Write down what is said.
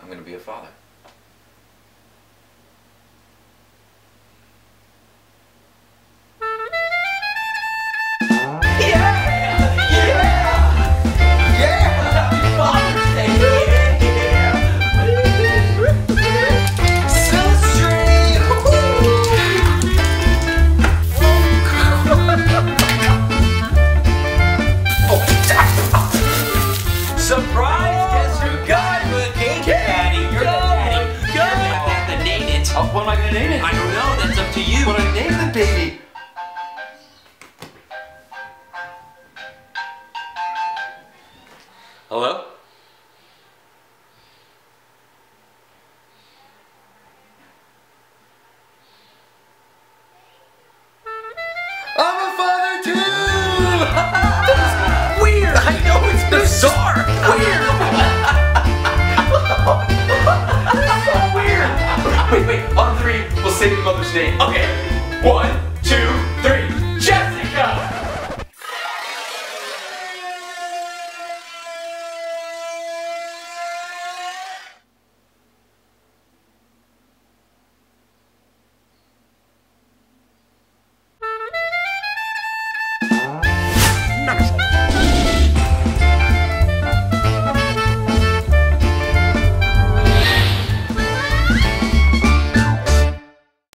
I'm gonna be a father. What am I gonna name it? I don't know, that's up to you. What do I name the baby? Hello? I'm a father too! That's weird! I know, it's bizarre! Weird! That's so weird! Wait, on three, we'll say the mother's name. Okay, 1,